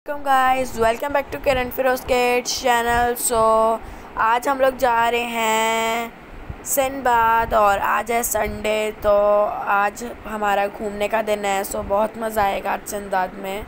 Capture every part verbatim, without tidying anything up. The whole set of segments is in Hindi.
Welcome guys, welcome back to Kiran Firoz kids channel. So आज हम लोग जा रहे हैं सिंबाद और आज है संडे, तो आज हमारा घूमने का दिन है। सो बहुत मज़ा आएगा आज सिंबाद में।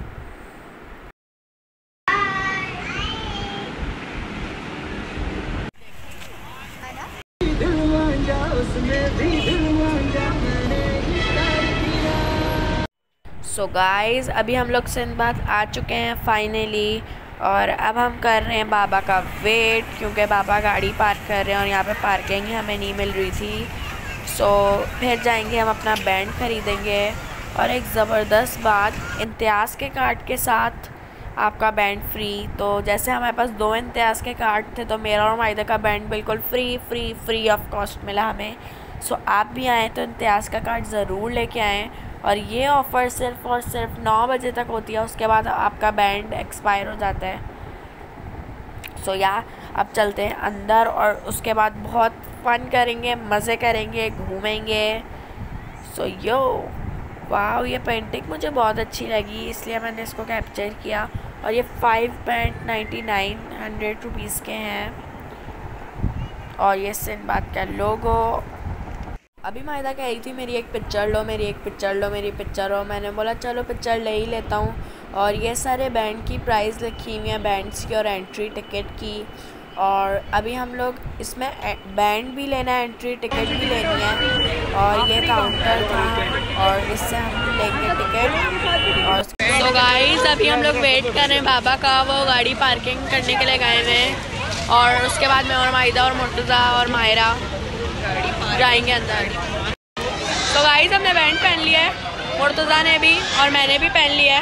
सो so गाइस, अभी हम लोग सिंबाद आ चुके हैं फाइनली, और अब हम कर रहे हैं बाबा का वेट, क्योंकि बाबा गाड़ी पार्क कर रहे हैं और यहाँ पे पार्किंग ही हमें नहीं मिल रही थी। सो so, फिर जाएंगे हम अपना बैंड ख़रीदेंगे। और एक ज़बरदस्त बात, इम्तियाज़ के कार्ड के साथ आपका बैंड फ्री। तो जैसे हमारे पास दो इम्तियाज़ के कार्ड थे, तो मेरा और माहिदा का बैंड बिल्कुल free free free of cost मिला हमें। सो so, आप भी आएँ तो इम्तियाज़ का कार्ड ज़रूर लेके आएँ। और ये ऑफ़र सिर्फ़ और सिर्फ नौ बजे तक होती है, उसके बाद आपका बैंड एक्सपायर हो जाता है। सो so, या अब चलते हैं अंदर और उसके बाद बहुत फ़न करेंगे, मज़े करेंगे, घूमेंगे। सो so, यो वाह, ये पेंटिंग मुझे बहुत अच्छी लगी, इसलिए मैंने इसको कैप्चर किया। और ये five point ninety nine hundred rupees के हैं। और ये सिंबाद का लोगो। अभी माहिदा कह रही थी मेरी एक पिक्चर लो, मेरी एक पिक्चर लो, मेरी पिक्चर लो। मैंने बोला चलो पिक्चर ले ही लेता हूँ। और ये सारे बैंड की प्राइस लिखी हुई है, बैंड्स की और एंट्री टिकट की। और अभी हम लोग इसमें बैंड भी लेना है, एंट्री टिकट भी लेनी है। और ये काउंटर था और इससे हम लेंगे टिकट। और तो गाइस, अभी हम लोग वेट कर रहे हैं बाबा का, वो गाड़ी पार्किंग करने के लिए गए हुए हैं। और उसके बाद मैं और माहिदा और मुर्तज़ा और मायरा जाएंगे अंदर। तो गाइस, हमने बैंड पहन लिया है, मुर्तज़ा ने भी और मैंने भी पहन लिया है।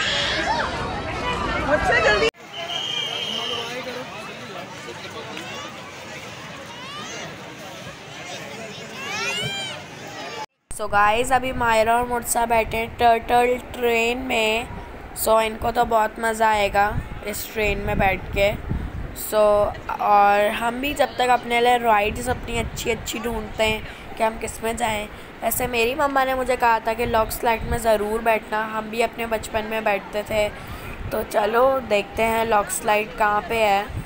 सो गाइस, अभी मायरा और मुर्तज़ा बैठे हैं टर्टल ट्रेन में। सो so, इनको तो बहुत मज़ा आएगा इस ट्रेन में बैठ के। सो so, और हम भी जब तक अपने लिए राइड्स अपनी अच्छी अच्छी ढूंढते हैं कि हम किस में जाएं। वैसे मेरी मम्मा ने मुझे कहा था कि लॉक स्लाइड में ज़रूर बैठना, हम भी अपने बचपन में बैठते थे। तो चलो देखते हैं लॉक स्लाइड कहाँ पे है।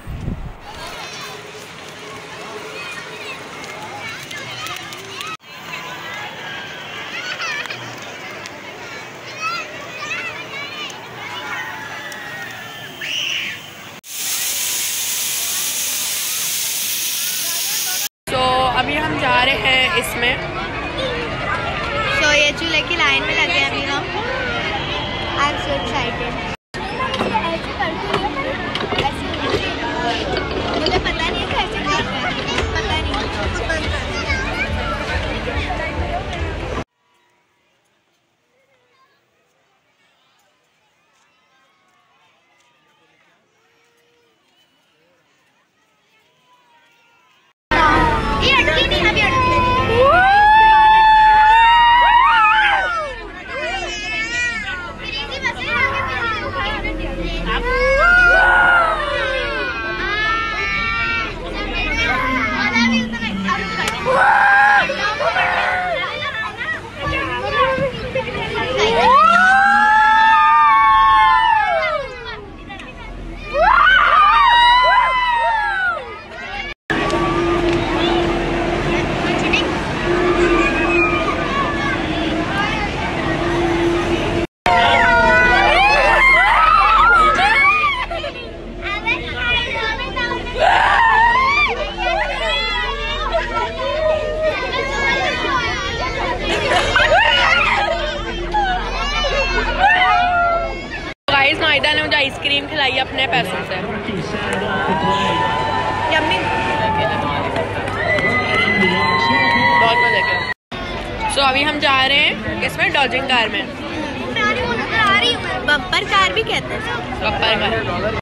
अभी हम जा रहे हैं इसमें। तो ये चूल्हे की लाइन में लगे हैं अभी हम। I am so excited. मुझे पता नहीं कैसे कर रहे हैं, पता नहीं। माहिदा ने मुझे आइसक्रीम खिलाई अपने पैसों से। बहुत मजा किया। सो अभी हम जा रहे हैं इसमें डॉजिंग कार में। बम्पर कार भी कहते हैं। Bumper car.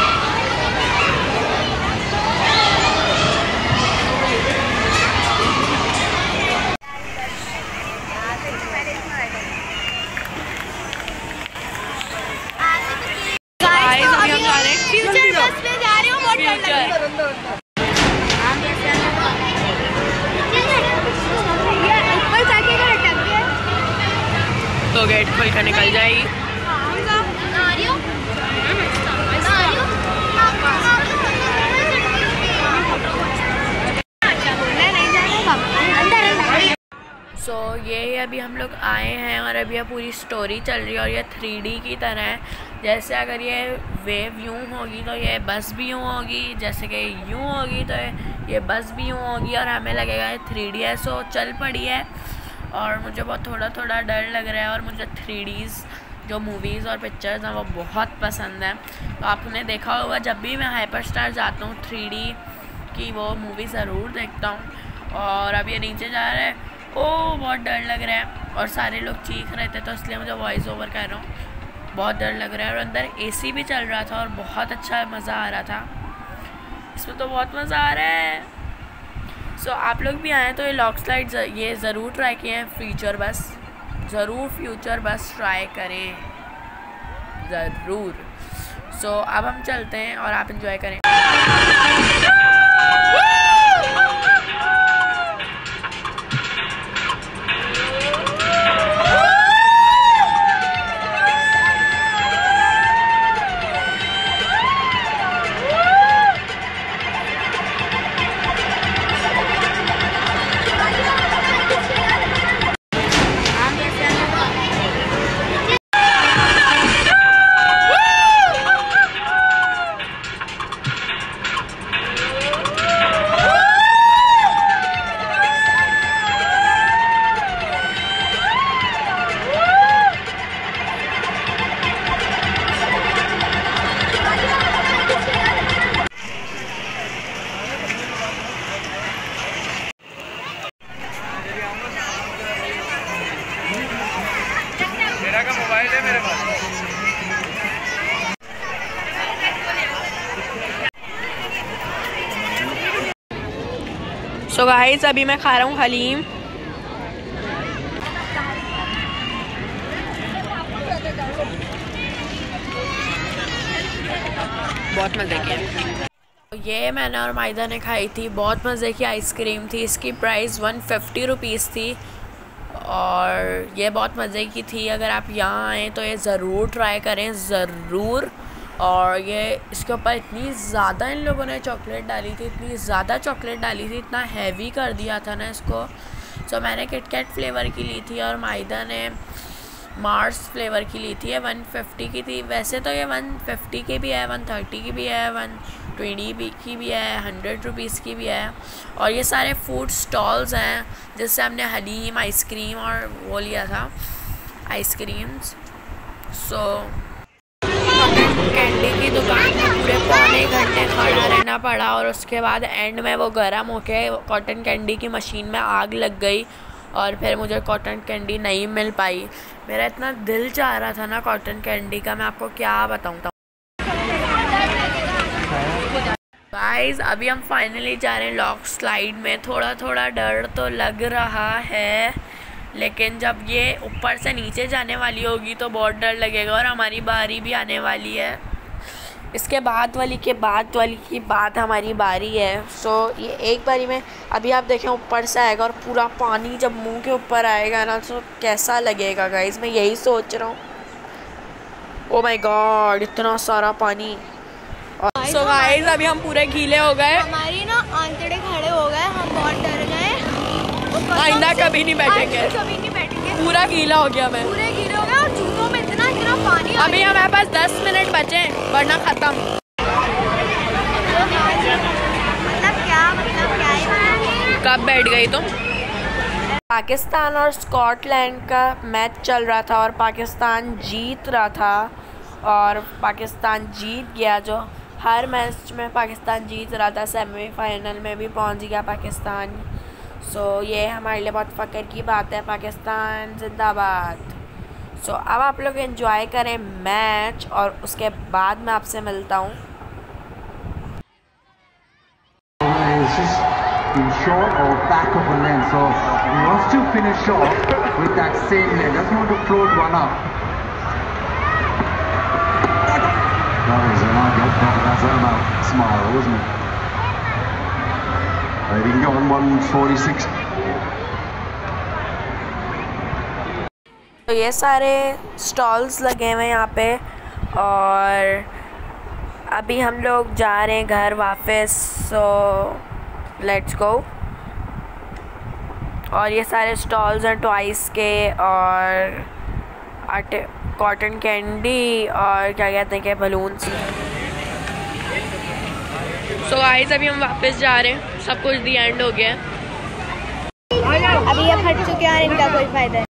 फ्यूचर बस में जा रहे हो, बहुत डर लग रहा है। ऊपर जाके अगर अटक गया तो गेट खोल कर निकल जाएगी। अभी हम लोग आए हैं और अभी ये पूरी स्टोरी चल रही है और ये थ्री डी की तरह है। जैसे अगर ये वेव यूँ होगी तो ये बस भी यूँ होगी, जैसे कि यूँ होगी तो ये बस भी यूँ होगी और हमें लगेगा ये थ्री डी है। सो चल पड़ी है और मुझे बहुत थोड़ा थोड़ा डर लग रहा है और मुझे थ्री डीज़ जो मूवीज़ और पिक्चर्स हैं वो बहुत पसंद है। तो आपने देखा होगा जब भी मैं हाइपर स्टार जाता हूँ थ्री डी की वो मूवी ज़रूर देखता हूँ। और अब ये नीचे जा रहा है, ओह बहुत डर लग रहा है और सारे लोग चीख रहे थे तो इसलिए मुझे वॉइस ओवर कर रहा हूँ। बहुत डर लग रहा है और अंदर एसी भी चल रहा था और बहुत अच्छा मज़ा आ रहा था, इसमें तो बहुत मज़ा आ रहा है। सो so, आप लोग भी आए तो ये लॉक स्लाइड ये ज़रूर ट्राई किए हैं, फ्यूचर बस ज़रूर फ्यूचर बस ट्राई करें ज़रूर। सो so, अब हम चलते हैं और आप इंजॉय करें। मोबाइल है मेरे पास। सो गाइस अभी मैं खा रहा हूँ हलीम। बहुत मज़े की। ये मैंने और मायदा ने खाई थी, बहुत मज़े की आइसक्रीम थी। इसकी प्राइस वन फिफ्टी रुपीज़ थी और ये बहुत मज़े की थी। अगर आप यहाँ आएँ तो ये ज़रूर ट्राई करें ज़रूर। और ये इसके ऊपर इतनी ज़्यादा इन लोगों ने चॉकलेट डाली थी, इतनी ज़्यादा चॉकलेट डाली थी, इतना हैवी कर दिया था ना इसको। सो मैंने किटकैट फ्लेवर की ली थी और मायदा ने मार्स फ्लेवर की ली थी। ये वन फिफ्टी की थी। वैसे तो ये वन फिफ्टी की भी है, वन थर्टी की भी है, वन ट्वेंटी की भी है, हंड्रेड रुपीज़ की भी है। और ये सारे फूड स्टॉल्स हैं जिससे हमने हलीम, आइसक्रीम और वो लिया था आइसक्रीम्स। सो कैंडी की दुकान में पूरे पौने घंटे खड़ा रहना पड़ा और उसके बाद एंड में वो गर्म होके कॉटन कैंडी की मशीन में आग लग गई और फिर मुझे कॉटन कैंडी नहीं मिल पाई। मेरा इतना दिल चाह रहा था ना कॉटन कैंडी का, मैं आपको क्या बताऊँ। गाइस अभी हम फाइनली जा रहे हैं लॉक स्लाइड में। थोड़ा थोड़ा डर तो लग रहा है, लेकिन जब ये ऊपर से नीचे जाने वाली होगी तो बहुत डर लगेगा और हमारी बारी भी आने वाली है। इसके बाद वाली के बाद वाली की बात हमारी बारी है। सो ये एक बारी में अभी आप देखें ऊपर से आएगा और पूरा पानी जब मुंह के ऊपर आएगा ना तो कैसा लगेगा गाइस, मैं यही सोच रहा हूँ। ओ माय गॉड इतना सारा पानी। सो गाइस अभी हम पूरे गीले हो गए, हमारी ना आंतड़े खड़े हो गए, हम बहुत डर गए। आइंदा कभी नहीं बैठेंगे, कभी नहीं बैठेंगे। पूरा गीला हो गया मैं, पूरे गीले हो गए और जूतों में इतना इतना पानी। अभी हमारे पास दस मिनट बचे वरना खत्म। मतलब क्या मतलब क्या ही कब बैठ गई तुम? पाकिस्तान और स्कॉटलैंड का मैच चल रहा था और पाकिस्तान जीत रहा था और पाकिस्तान जीत गया। जो हर मैच में पाकिस्तान जीत रहा था, सेमीफाइनल में भी पहुंच गया पाकिस्तान। सो so, ये हमारे लिए बहुत फ़ख्र की बात है। पाकिस्तान जिंदाबाद। सो so, अब आप लोग एंजॉय करें मैच और उसके बाद मैं आपसे मिलता हूँ। तो ये सारे स्टॉल्स लगे हुए हैं यहाँ पे और अभी हम लोग जा रहे हैं घर वापस। So let's go. और ये सारे स्टॉल्स हैं टॉयज़ के और आटे कॉटन कैंडी और क्या कहते हैं कि बलून्स। सो गाइस अभी हम वापस जा रहे हैं, सब कुछ दी एंड हो गया है। अभी ये फट चुके हैं, इनका कोई फायदा नहीं।